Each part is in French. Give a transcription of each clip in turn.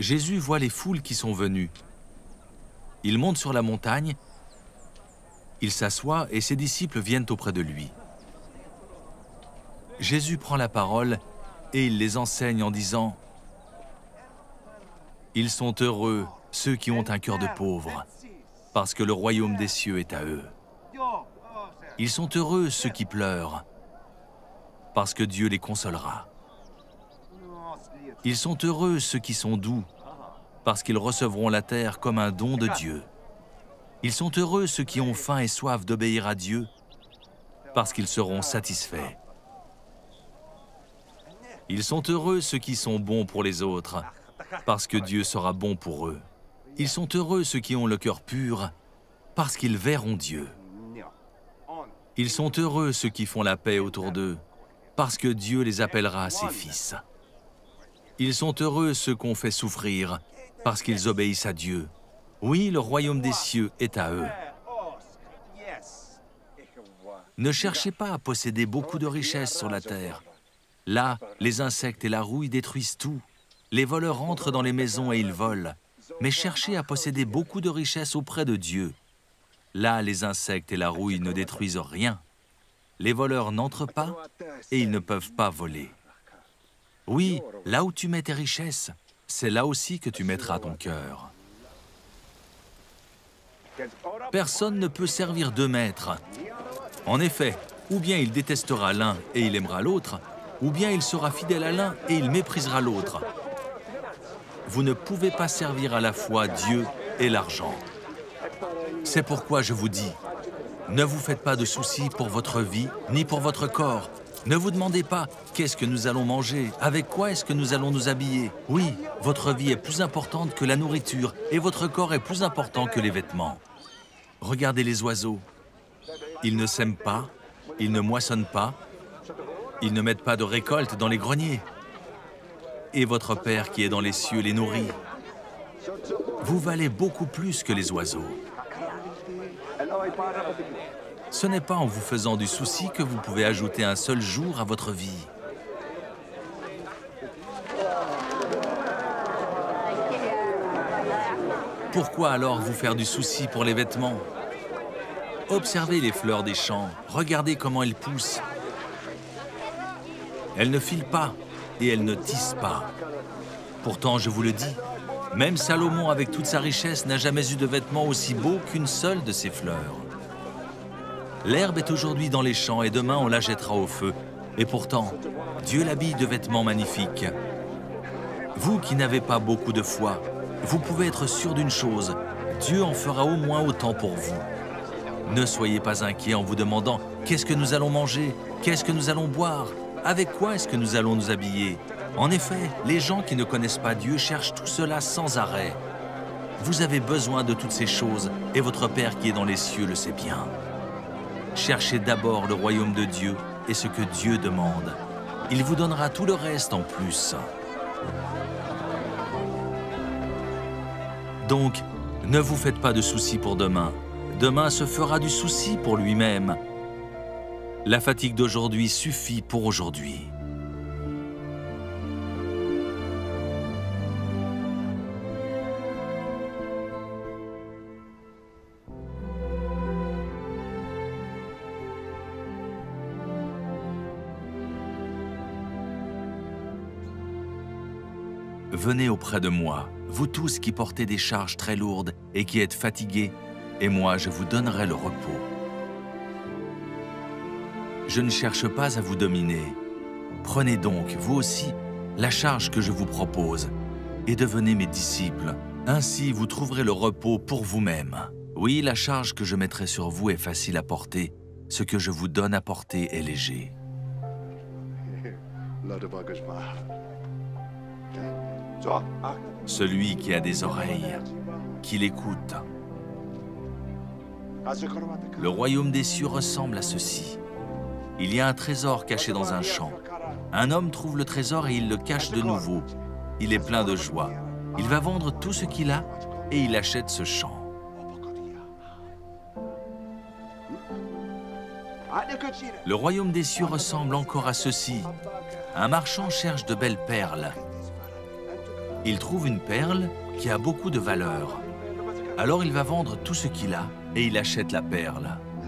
Jésus voit les foules qui sont venues. Il monte sur la montagne, il s'assoit et ses disciples viennent auprès de lui. Jésus prend la parole et il les enseigne en disant « Ils sont heureux, ceux qui ont un cœur de pauvre, parce que le royaume des cieux est à eux. Ils sont heureux, ceux qui pleurent, parce que Dieu les consolera. Ils sont heureux, ceux qui sont doux, parce qu'ils recevront la terre comme un don de Dieu. Ils sont heureux, ceux qui ont faim et soif d'obéir à Dieu, parce qu'ils seront satisfaits. Ils sont heureux, ceux qui sont bons pour les autres, parce que Dieu sera bon pour eux. Ils sont heureux, ceux qui ont le cœur pur, parce qu'ils verront Dieu. Ils sont heureux, ceux qui font la paix autour d'eux, parce que Dieu les appellera ses fils. Ils sont heureux, ceux qu'on fait souffrir, parce qu'ils obéissent à Dieu. Oui, le royaume des cieux est à eux. Ne cherchez pas à posséder beaucoup de richesses sur la terre. Là, les insectes et la rouille détruisent tout. Les voleurs entrent dans les maisons et ils volent. Mais cherchez à posséder beaucoup de richesses auprès de Dieu. Là, les insectes et la rouille ne détruisent rien. Les voleurs n'entrent pas et ils ne peuvent pas voler. Oui, là où tu mets tes richesses, c'est là aussi que tu mettras ton cœur. Personne ne peut servir deux maîtres. En effet, ou bien il détestera l'un et il aimera l'autre, ou bien il sera fidèle à l'un et il méprisera l'autre. Vous ne pouvez pas servir à la fois Dieu et l'argent. C'est pourquoi je vous dis, ne vous faites pas de soucis pour votre vie ni pour votre corps. Ne vous demandez pas qu'est-ce que nous allons manger, avec quoi est-ce que nous allons nous habiller. Oui, votre vie est plus importante que la nourriture et votre corps est plus important que les vêtements. Regardez les oiseaux. Ils ne sèment pas, ils ne moissonnent pas, ils ne mettent pas de récolte dans les greniers. Et votre Père qui est dans les cieux les nourrit. Vous valez beaucoup plus que les oiseaux. Ce n'est pas en vous faisant du souci que vous pouvez ajouter un seul jour à votre vie. Pourquoi alors vous faire du souci pour les vêtements? Observez les fleurs des champs, regardez comment elles poussent. Elles ne filent pas et elles ne tissent pas. Pourtant, je vous le dis, même Salomon, avec toute sa richesse, n'a jamais eu de vêtements aussi beaux qu'une seule de ses fleurs. L'herbe est aujourd'hui dans les champs et demain on la jettera au feu. Et pourtant, Dieu l'habille de vêtements magnifiques. Vous qui n'avez pas beaucoup de foi, vous pouvez être sûr d'une chose, Dieu en fera au moins autant pour vous. Ne soyez pas inquiets en vous demandant « Qu'est-ce que nous allons manger? Qu'est-ce que nous allons boire? Avec quoi est-ce que nous allons nous habiller ?» En effet, les gens qui ne connaissent pas Dieu cherchent tout cela sans arrêt. Vous avez besoin de toutes ces choses et votre Père qui est dans les cieux le sait bien. Cherchez d'abord le royaume de Dieu et ce que Dieu demande. Il vous donnera tout le reste en plus. Donc, ne vous faites pas de soucis pour demain. Demain se fera du souci pour lui-même. La fatigue d'aujourd'hui suffit pour aujourd'hui. Venez auprès de moi, vous tous qui portez des charges très lourdes et qui êtes fatigués, et moi je vous donnerai le repos. Je ne cherche pas à vous dominer. Prenez donc, vous aussi, la charge que je vous propose, et devenez mes disciples. Ainsi vous trouverez le repos pour vous-même. Oui, la charge que je mettrai sur vous est facile à porter. Ce que je vous donne à porter est léger. Celui qui a des oreilles, qu'il écoute. Le royaume des cieux ressemble à ceci. Il y a un trésor caché dans un champ. Un homme trouve le trésor et il le cache de nouveau. Il est plein de joie. Il va vendre tout ce qu'il a et il achète ce champ. Le royaume des cieux ressemble encore à ceci. Un marchand cherche de belles perles. Il trouve une perle qui a beaucoup de valeur. Alors il va vendre tout ce qu'il a et il achète la perle.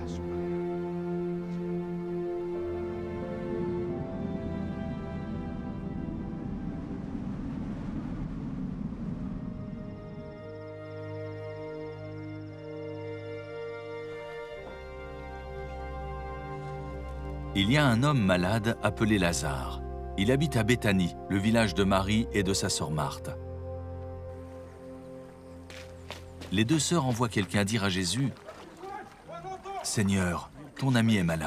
Il y a un homme malade appelé Lazare. Il habite à Béthanie, le village de Marie et de sa sœur Marthe. Les deux sœurs envoient quelqu'un dire à Jésus, « Seigneur, ton ami est malade. »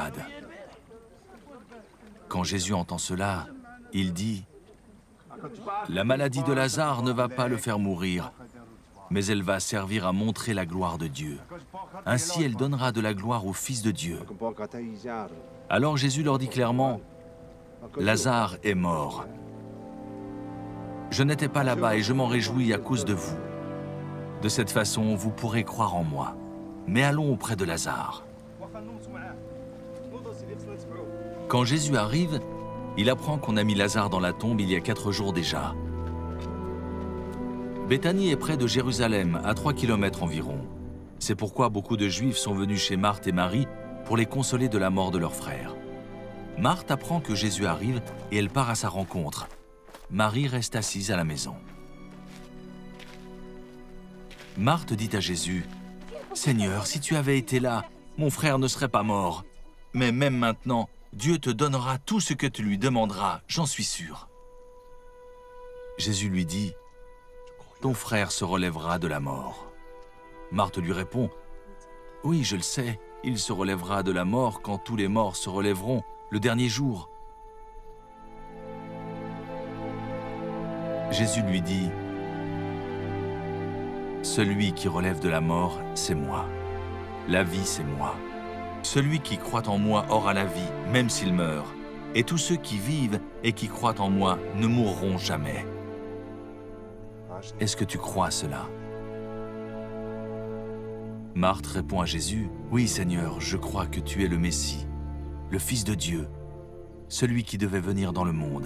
Quand Jésus entend cela, il dit, « La maladie de Lazare ne va pas le faire mourir, mais elle va servir à montrer la gloire de Dieu. Ainsi, elle donnera de la gloire au Fils de Dieu. » Alors Jésus leur dit clairement, « Lazare est mort. Je n'étais pas là-bas et je m'en réjouis à cause de vous. De cette façon, vous pourrez croire en moi. Mais allons auprès de Lazare. » Quand Jésus arrive, il apprend qu'on a mis Lazare dans la tombe il y a 4 jours déjà. Béthanie est près de Jérusalem, à 3 kilomètres environ. C'est pourquoi beaucoup de Juifs sont venus chez Marthe et Marie pour les consoler de la mort de leur frère. Marthe apprend que Jésus arrive et elle part à sa rencontre. Marie reste assise à la maison. Marthe dit à Jésus, « Seigneur, si tu avais été là, mon frère ne serait pas mort. Mais même maintenant, Dieu te donnera tout ce que tu lui demanderas, j'en suis sûr. » Jésus lui dit, « Ton frère se relèvera de la mort. » Marthe lui répond, « Oui, je le sais, il se relèvera de la mort quand tous les morts se relèveront le dernier jour. » Jésus lui dit, « Celui qui relève de la mort, c'est moi. La vie, c'est moi. Celui qui croit en moi aura la vie, même s'il meurt. Et tous ceux qui vivent et qui croient en moi ne mourront jamais. » Est-ce que tu crois à cela? Marthe répond à Jésus, « Oui, Seigneur, je crois que tu es le Messie, le Fils de Dieu, celui qui devait venir dans le monde. »